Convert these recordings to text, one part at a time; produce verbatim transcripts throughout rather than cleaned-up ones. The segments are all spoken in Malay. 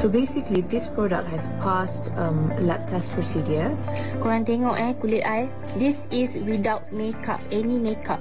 So basically, this product has passed um, lab test procedure. Korang tengok eh kulit I. This is without makeup, any makeup.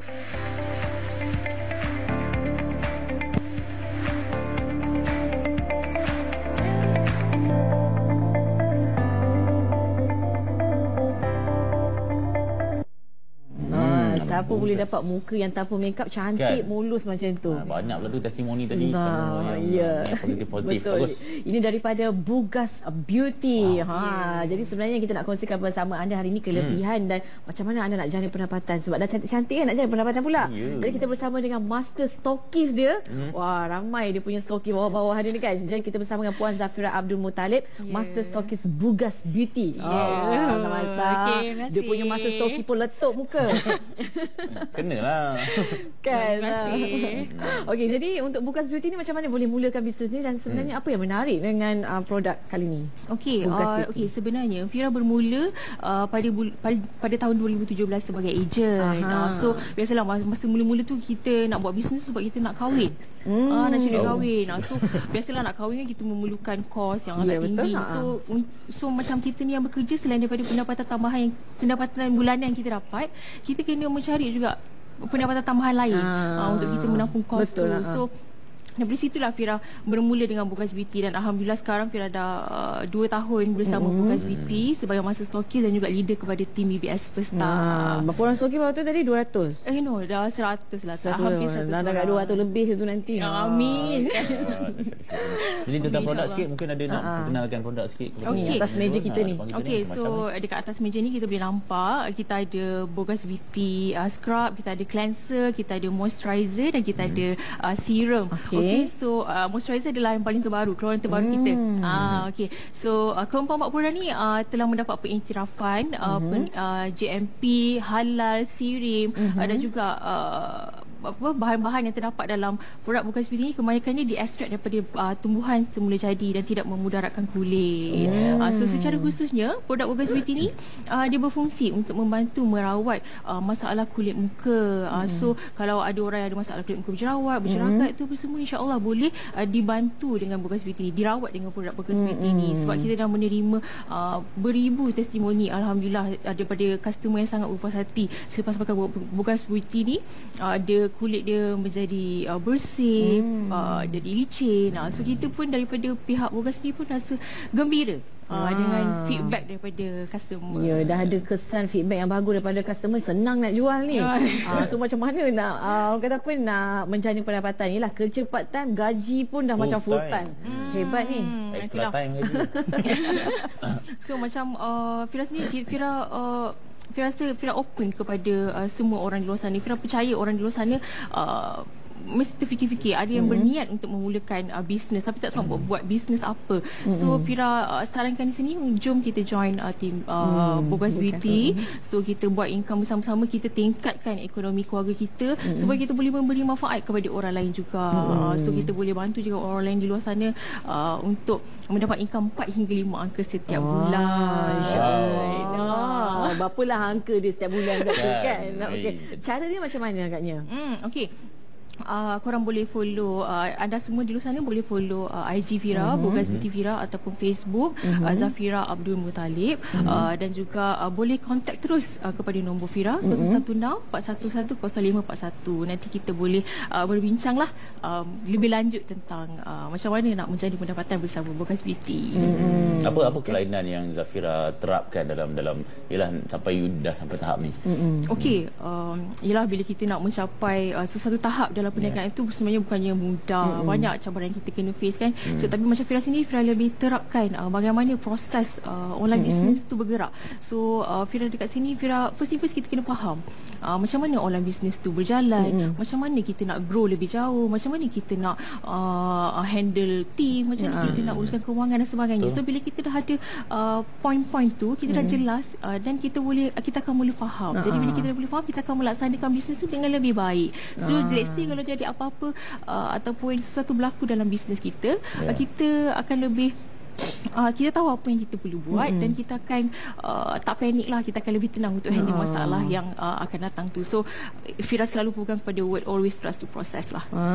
Siapa boleh dapat muka yang tanpa makeup cantik, kan? Mulus macam tu. Ha, banyak pula tu testimoni tadi, nah, semua yang, yeah. yang positif-positif. Betul. Bagus. Ini daripada Bugas Beauty. Wow. Ha, yes. Jadi sebenarnya kita nak kongsikan bersama anda hari ini kelebihan hmm. dan macam mana anda nak jana pendapatan. Sebab dah cantik-cantik kan nak jana pendapatan pula. Yeah. Jadi kita bersama dengan master stokis dia. Hmm. Wah, ramai dia punya stokis bawah-bawah hari ni kan. Jadi kita bersama dengan Puan Zafira Abdul Muttalib, yeah. master stokis Bugas Beauty. Yeah. Oh, okay, dia punya master stokis pun letup muka. Kena lah. Kan. Okey, jadi untuk Bugas Beauty ni macam mana boleh mulakan bisnes ni dan sebenarnya hmm. apa yang menarik dengan uh, produk kali ni? Okey, uh, okey sebenarnya Fira bermula uh, pada, pada pada tahun dua ribu tujuh belas sebagai ejen. Uh, so biasalah masa mula-mula tu kita nak buat bisnes sebab kita nak kahwin. Hmm. Ah, nak cari oh. kahwin. Ah, so biasalah nak kahwin kan kita memerlukan kos yang agak yeah, tinggi. Betul, so un, so macam kita ni yang bekerja selain daripada pendapatan tambahan yang pendapatan bulanan yang kita dapat, kita kena mencari juga pendapatan tambahan lain ah, uh, untuk kita menampung kos tu. Lah. So dari situlah Fira bermula dengan Bugas Beauty dan alhamdulillah sekarang Fira dah uh, dua tahun bersama mm-hmm. Bugas Beauty sebagai master stokis dan juga leader kepada tim B B S First Star. Nah, berapa orang stokis waktu tu tadi? dua ratus? Eh no, dah seratus lah. seratus hampir seratus. Dah dekat dua ratus lebih tu nanti. Ya, amin. Jadi tentang produk sikit, mungkin ada nak perkenalkan produk sikit. Okey, atas meja kita ni. Okey, so dekat atas meja ni kita boleh nampak kita ada Bugas Beauty uh, scrub, kita ada cleanser, kita ada moisturizer dan kita hmm. ada uh, serum. Okey, okay, so uh, moisturizer adalah yang paling terbaru, keluaran terbaru hmm. kita. Ah, okey. So uh, keempat-empat produk ni uh, telah mendapat pengiktirafan uh, hmm. pen, uh, J M P, halal, sirim hmm. uh, dan juga uh, apa bahan-bahan yang terdapat dalam produk Bugas Beauty ni kebanyakannya diekstrak daripada uh, tumbuhan semula jadi dan tidak memudaratkan kulit. Hmm. Uh, so secara khususnya produk Bugas Beauty ni uh, dia berfungsi untuk membantu merawat uh, masalah kulit muka. Uh, hmm. So kalau ada orang yang ada masalah kulit muka berjerawat, bercerakat hmm. tu semua insya-Allah boleh uh, dibantu dengan Bugas Beauty ni, dirawat dengan produk Bugas hmm. Beauty ni sebab kita dah menerima uh, beribu testimoni alhamdulillah uh, daripada customer yang sangat berpuas hati selepas pakai Bugas Beauty ni. Uh, dia kulit dia menjadi uh, bersih, hmm. uh, jadi licin. Uh, so kita pun daripada pihak Bugas ni pun rasa gembira uh, dengan feedback daripada customer. Ya, dah ada kesan feedback yang bagus daripada customer, senang nak jual ni. uh, so macam mana nak uh, orang kata apa nak menjana pendapatan ni lah, kerja part time, gaji pun dah full macam full time. time. Hmm. Hebat ni. Extra time gaji. So macam uh, Fira sendiri, Fira uh, Fira rasa Fira open kepada uh, semua orang di luar sana. Fira percaya orang di luar sana uh, mesti terfikir-fikir ada yang mm-hmm. berniat untuk memulakan uh, bisnes tapi tak tahu mm-hmm. buat bisnes apa. Mm-hmm. So Fira uh, sarankan di sini, jom kita join uh, tim uh, mm-hmm. Bugas Beauty. Mm-hmm. So kita buat income bersama-sama, kita tingkatkan ekonomi keluarga kita mm-hmm. supaya kita boleh memberi manfaat kepada orang lain juga. Mm-hmm. Uh, so kita boleh bantu juga orang lain di luar sana uh, untuk mendapat income empat hingga lima angka setiap oh. bulan. Wow. Berapalah angka dia setiap bulan kat tu kan. Okey. Cara dia macam mana agaknya? Hmm, okey. Uh, korang boleh follow uh, anda semua di luar sana boleh follow uh, I G Fira, mm-hmm. Bugas Beauty Fira ataupun Facebook mm-hmm. uh, Zafira Abdul Muttalib mm-hmm. uh, dan juga uh, boleh contact terus uh, kepada nombor Fira mm-hmm. kosong satu enam empat satu satu kosong lima empat satu. Nanti kita boleh uh, berbincanglah um, lebih lanjut tentang uh, macam mana nak menjadi pendapatan bersama Bugas Beauty. Mm-hmm. Apa apa kelainan yang Zafira terapkan dalam dalam ialah sampai dah sampai tahap ni? Mm-hmm. Okey, um, ialah bila kita nak mencapai uh, sesuatu tahap dalam perniagaan yeah. itu sebenarnya bukannya mudah. Mm-hmm. Banyak cabaran yang kita kena face kan. Mm. So tapi macam Fira sendiri, Fira lebih terapkan uh, bagaimana proses uh, online mm-hmm. business tu bergerak. So uh, Fira dekat sini, Fira first thing first kita kena faham uh, macam mana online business tu berjalan, mm-hmm. macam mana kita nak grow lebih jauh, macam mana kita nak uh, handle team, macam mana yeah. kita nak uruskan kewangan dan sebagainya. Betul. So bila kita dah ada uh, point-point tu, kita mm-hmm. dah jelas uh, dan kita boleh uh, kita akan mula faham. Uh-huh. Jadi bila kita dah boleh faham, kita akan melaksanakan bisnes tu dengan lebih baik. So uh-huh. let's say kalau jadi apa-apa uh, ataupun sesuatu berlaku dalam bisnes kita, yeah. uh, kita akan lebih uh, kita tahu apa yang kita perlu buat mm-hmm. dan kita akan uh, tak panik lah, kita akan lebih tenang untuk handle uh. masalah yang uh, akan datang tu. So Fira selalu pegang pada word always trust the process lah. Ah,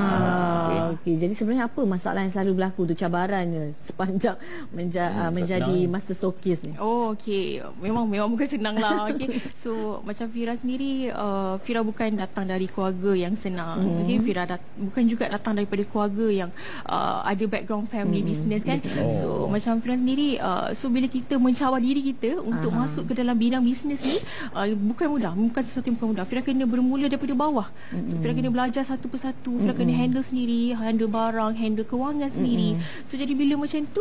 uh, okay. okay. Jadi sebenarnya apa masalah yang selalu berlaku tu, cabarannya sepanjang menja- hmm, uh, menjadi senang. master stokis ni? Oh okey, memang memang bukan senang lah. Okey. So macam Fira sendiri, uh, Fira bukan datang dari keluarga yang senang. Hmm. Okey, Fira dat- bukan juga datang daripada keluarga yang uh, ada background family hmm. business kan. Oh. So macam Fira sendiri, uh, so bila kita mencabar diri kita untuk Aha. masuk ke dalam bidang bisnes ni, uh, bukan mudah, bukan sesuatu yang bukan mudah. Fira kena bermula daripada bawah. Hmm. So Fira kena belajar satu persatu, Fira hmm. kena handle sendiri, handle barang, handle kewangan sendiri. Hmm. So jadi bila macam tu,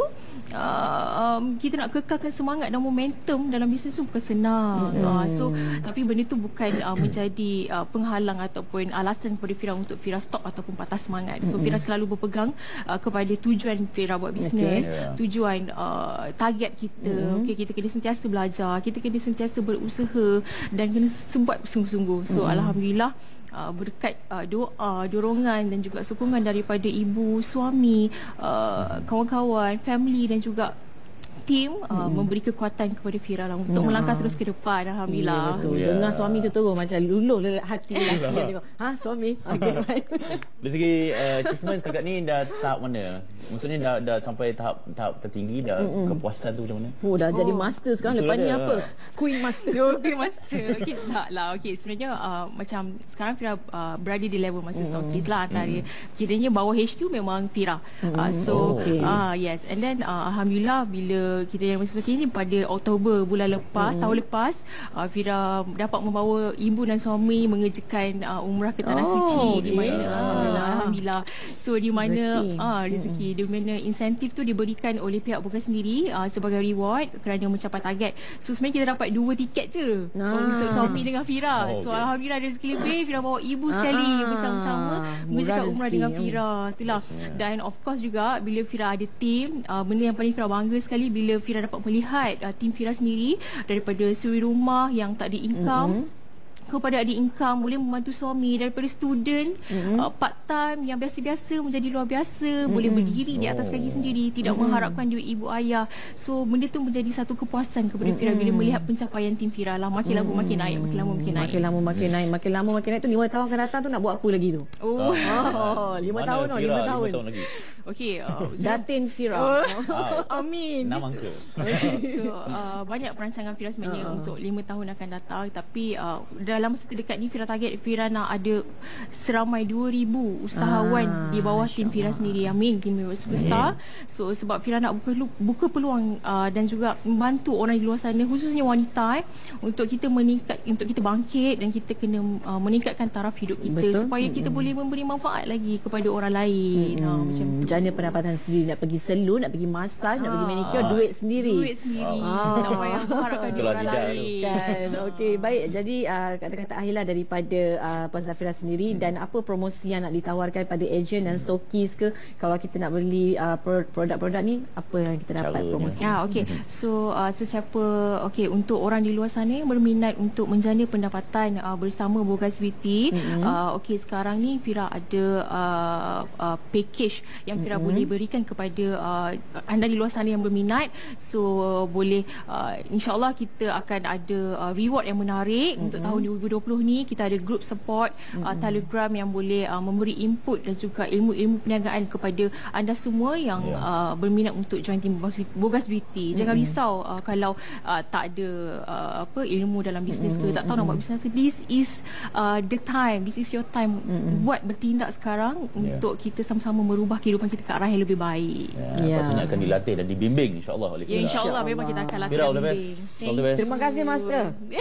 uh, um, kita nak kekalkan semangat dan momentum dalam bisnes tu bukan senang. Hmm. Uh, so tapi benda tu bukan uh, menjadi uh, penghalang ataupun alasan kepada Fira untuk Fira stop ataupun patah semangat. So Fira selalu berpegang uh, kepada tujuan Fira buat bisnes, okay. yeah. tujuan uh, target kita. Mm-hmm. Okey, kita kena sentiasa belajar, kita kena sentiasa berusaha dan kena buat sungguh-sungguh. So mm-hmm. alhamdulillah Uh, berkat uh, doa, dorongan dan juga sokongan daripada ibu, suami, uh, kawan-kawan, family dan juga tim uh, hmm. memberi kekuatan kepada Fira lah untuk ya. melangkah terus ke depan. Alhamdulillah. Ya, betul. Ya. Dengar suami tu terus macam luluh hati lelaki yang tengok. Ha, suami. Okey, baik. Dari segi uh, achievement setakat ni dah tahap mana? Maksudnya dah dah sampai tahap tahap tertinggi dah, mm-mm. kepuasan tu macam mana? Oh, dah oh. jadi master sekarang. Betul. Lepas ni apa? Queen master. Oh, Queen master. Okey, tak lah. Okey, sebenarnya uh, macam sekarang Fira uh, berada di level master mm-hmm. stokis lah. Antara mm-hmm. kiranya bawah H Q memang Fira. Mm-hmm. Uh, so, oh, okay. uh, yes. And then uh, alhamdulillah bila kita yang masuk ini pada Oktober bulan lepas, hmm. tahun lepas, uh, Fira dapat membawa ibu dan suami mengerjakan uh, umrah ke Tanah oh, Suci okay. di mana uh, alhamdulillah. alhamdulillah. So di mana rezeki, uh, rezeki hmm. di mana insentif tu diberikan oleh pihak Bogas sendiri uh, sebagai reward kerana mencapai target. So sebenarnya kita dapat dua tiket je ah. untuk suami dengan Fira. Oh, so okay. alhamdulillah rezeki lebih, Fira bawa ibu sekali ah. bersama-sama mengerjakan umrah dengan Fira. Itulah. Yes, dan of course juga bila Fira ada tim, uh, benda yang paling Fira bangga sekali bila Fira dapat melihat uh, tim Fira sendiri daripada suri rumah yang tak ada income mm-hmm. kepada ada income, boleh membantu suami, daripada student mm-hmm. uh, part time yang biasa-biasa menjadi luar biasa, mm-hmm. boleh berdiri di atas kaki sendiri, tidak mm-hmm. mengharapkan duit ibu ayah. So benda tu menjadi satu kepuasan kepada mm-hmm. Fira bila melihat pencapaian tim Fira lah. Makin lama mm-hmm. makin naik, makin lama makin naik. Makin lama makin naik, makin lama makin naik tu lima tahun akan datang tu nak buat apa lagi tu? Oh, oh lima tahun tau, lima tahun. tahun lagi. Okey, uh, Datin Fira. Oh. Oh. Amin. Nama angka. Okay. So uh, banyak perancangan Fira sebenarnya uh. untuk lima tahun akan datang, tapi uh, dalam masa terdekat ni Fira target Fira nak ada seramai dua ribu usahawan ah, di bawah tim Fira sendiri. Amin, tim Superstar. So sebab Fira nak buka buka peluang uh, dan juga membantu orang di luar sana, khususnya wanita eh, untuk kita meningkat, untuk kita bangkit dan kita kena uh, meningkatkan taraf hidup kita. Betul. Supaya kita mm-hmm. boleh memberi manfaat lagi kepada orang lain. Mm-hmm. Ha, macam tu. Jana pendapatan sendiri, nak pergi salon, nak pergi massage, ah, nak pergi manicure, ah, duit sendiri. Duit sendiri. Ah. Tak payah mengharapkan orang lain. Kan. Okey, baik. Jadi uh, kata-kata akhirlah daripada uh, Puan Zafira sendiri, hmm. dan apa promosi yang nak ditawarkan pada ejen dan stokis ke kalau kita nak beli uh, produk-produk ni, apa yang kita dapat Caranya. promosi? Ah, okey. So uh, sesiapa okey untuk orang di luar sana yang berminat untuk menjana pendapatan uh, bersama Bogas Beauty, hmm. uh, okey sekarang ni Fira ada uh, uh, package yang Fira mm-hmm. boleh berikan kepada uh, anda di luar sana yang berminat. So uh, boleh uh, insya-Allah kita akan ada uh, reward yang menarik mm-hmm. untuk tahun dua ribu dua puluh ni. Kita ada group support mm-hmm. uh, Telegram yang boleh uh, memberi input dan juga ilmu-ilmu perniagaan kepada anda semua yang yeah. uh, berminat untuk join tim Bogas Beauty. Jangan mm-hmm. risau uh, kalau uh, tak ada uh, apa ilmu dalam bisnes mm-hmm. ke, tak tahu nak buat bisnes ke. This is uh, the time, this is your time. Mm-hmm. Buat bertindak sekarang yeah. untuk kita sama-sama merubah kehidupan kita ke arah yang lebih baik. Ya, yeah. Pastinya akan dilatih dan dibimbing insya-Allah oleh Fira. Ya, insya-Allah memang kita akan latih. Fira, all the best. All the best. Terima kasih Master.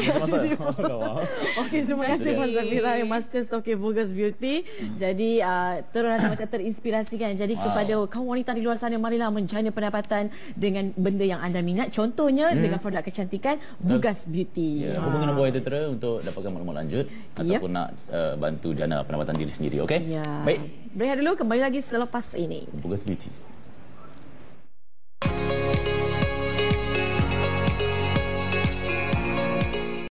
Okey, terima kasih Puan Zafira yang Master Stokis Bogas Beauty. Hmm. Jadi uh, terus rasa macam terinspirasi kan. Jadi wow. kepada kaum wanita di luar sana, marilah menjana pendapatan dengan benda yang anda minat. Contohnya hmm. dengan produk kecantikan Bogas Beauty. Ya, hubungi nombor Editera untuk dapatkan maklumat lanjut yep. ataupun nak uh, bantu jana pendapatan diri sendiri. Okey? Ya. Baik. Berehat dulu, kembali lagi selepas ini. Bogas Beauty.